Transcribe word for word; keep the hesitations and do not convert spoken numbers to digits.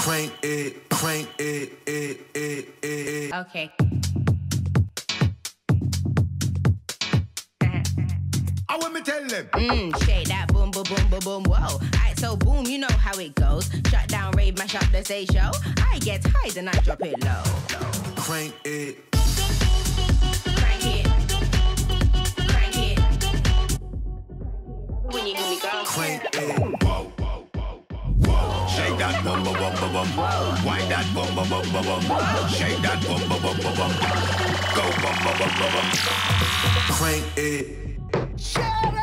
Crank it, crank it, it, it, it, it. Okay. I want me tell them. Mmm, shake that boom, boom, boom, boom, boom, whoa. Alright, so boom, you know how it goes. Shut down, rave, mash up the say show. I get high, then I drop it low. Crank it. Crank it. Crank it. When you hear me go. Crank it. Whoa, whoa, whoa, whoa. Shake that bum, bum, bum, bum, bum. Wind that bum, bum, bum, bum, bum. Shake that bum, bum, bum, bum, bum. Go bum, bum, bum, bum, bum. Crank it. Shut up.